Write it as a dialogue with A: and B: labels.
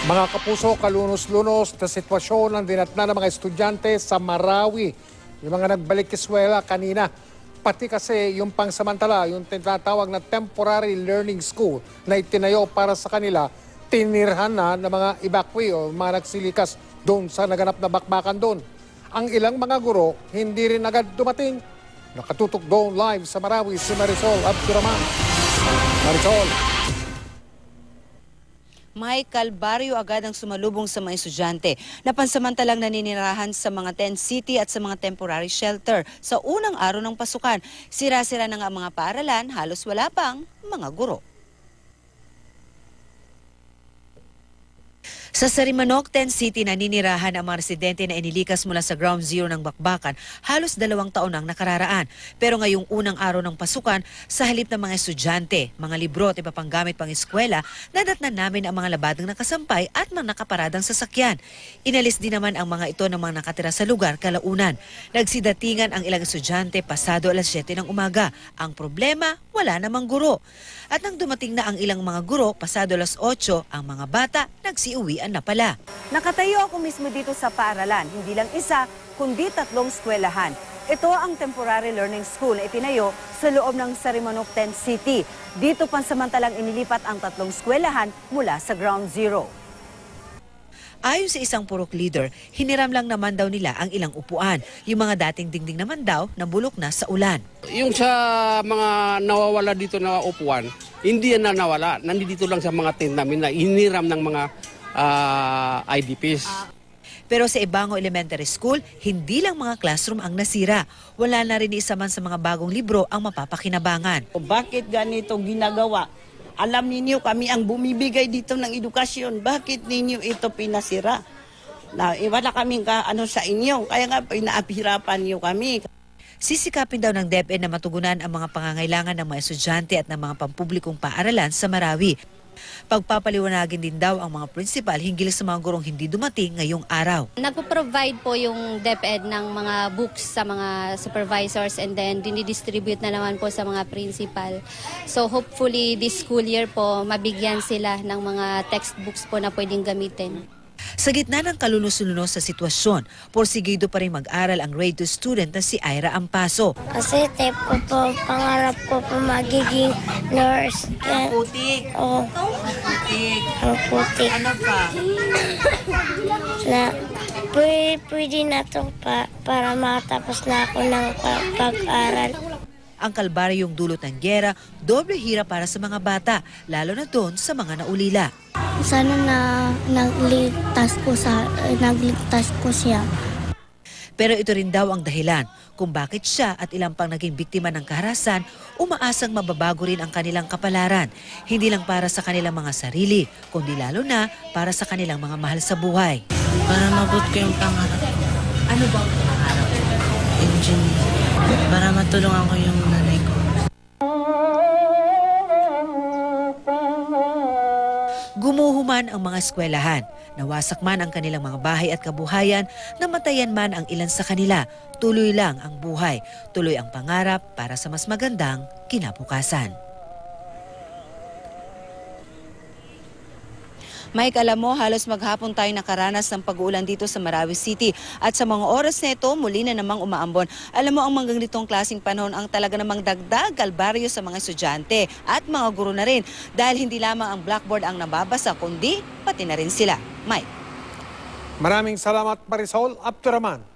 A: Mga kapuso, kalunos-lunos na sitwasyon ang dinatna ng mga estudyante sa Marawi. Yung mga nagbalik eskwela kanina. Pati kasi yung pangsamantala, yung tinatawag na temporary learning school na itinayo para sa kanila, tinirhan na ng mga evacuee o mga nagsilikas doon sa naganap na bakbakan doon. Ang ilang mga guro, hindi rin agad dumating. Nakatutok doon live sa Marawi si Marisol Abduraman. Marisol.
B: May kalbaryo agad ang sumalubong sa mga estudyante na pansamantalang naninirahan sa mga tent city at sa mga temporary shelter. Sa unang araw ng pasukan, sira-sira na nga ang mga paaralan, halos wala pang mga guro. Sa Sarimanok, Tent City, naninirahan ang mga residente na inilikas mula sa ground zero ng bakbakan halos 2 taon ang nakararaan. Pero ngayong unang araw ng pasukan, sa halip ng mga estudyante, mga libro at iba pang gamit pang eskwela, nadatnan namin ang mga labadang nakasampay at mga nakaparadang sasakyan. Inalis din naman ang mga ito ng mga nakatira sa lugar kalaunan. Nagsidatingan ang ilang estudyante pasado alas 7 ng umaga. Ang problema, wala namang guro. At nang dumating na ang ilang mga guro, pasado alas 8, ang mga bata nagsiuwian na pala. Nakatayo ako mismo dito sa paaralan, hindi lang isa, kundi 3 eskwelahan. Ito ang temporary learning school na itinayo sa loob ng Sarimanok Tent City. Dito pansamantalang inilipat ang 3 eskwelahan mula sa ground zero. Ayon sa isang purok leader, hiniram lang naman daw nila ang ilang upuan. Yung mga dating dingding naman daw, nabulok na sa ulan.
C: Yung sa mga nawawala dito na upuan, hindi yan na nawala. Nandito lang sa mga tent namin na hiniram ng mga IDPs.
B: Pero sa Ibango Elementary School, hindi lang mga classroom ang nasira. Wala na rin isa man sa mga bagong libro ang mapapakinabangan.
D: Bakit ganito ginagawa? Alam ninyo, kami ang bumibigay dito ng edukasyon. Bakit ninyo ito pinasira? Wala kaming sa inyo, kaya nga pinaapirapan niyo kami.
B: Sisikapin daw ng DepEd na matugunan ang mga pangangailangan ng mga estudyante at ng mga pampublikong paaralan sa Marawi. Pagpapaliwanagin din daw ang mga prinsipal hinggil sa mga gurong hindi dumating ngayong araw.
E: Nagpo-provide po yung DepEd ng mga books sa mga supervisors and then dinidistribute na naman po sa mga principal. So hopefully this school year po mabigyan sila ng mga textbooks po na pwedeng gamitin.
B: Sa gitna ng kalulus-lunos sa sitwasyon, porsigido pa rin mag-aral ang grade 2 student na si Ira Ampaso.
F: Kasi type ko po, pangarap ko po magiging nurse.
B: Putik.
F: Oo.
B: Putik.
F: Ang putik.
B: Ano pa?
F: Na, pwede na to para makatapos na ako ng pag-aral.
B: Ang kalbaryong dulot ng giyera, doble hirap para sa mga bata, lalo na doon sa mga naulila.
F: Sana na nagligtas ko siya.
B: Pero ito rin daw ang dahilan kung bakit siya at ilang pang naging biktima ng kaharasan, umaasang mababago rin ang kanilang kapalaran. Hindi lang para sa kanilang mga sarili, kundi lalo na para sa kanilang mga mahal sa buhay.
G: Para mabot ko yung pangarap.
B: Ano ba ang pangarap?
G: Engineer. Para matulungan ko yung nanay ko.
B: Gumuhuman ang mga eskwelahan, nawasak man ang kanilang mga bahay at kabuhayan, namatayan man ang ilan sa kanila, tuloy lang ang buhay, tuloy ang pangarap para sa mas magandang kinabukasan. Mike, alam mo, halos maghapon tayo nakaranas ng pag-uulan dito sa Marawi City. At sa mga oras na ito, muli na namang umaambon. Alam mo, ang mga ganitong klaseng panahon ang talaga namang dagdag kalbaryo sa mga estudyante at mga guro na rin. Dahil hindi lamang ang blackboard ang nababasa, kundi pati na rin sila. Mike.
A: Maraming salamat, Marisol Abduraman.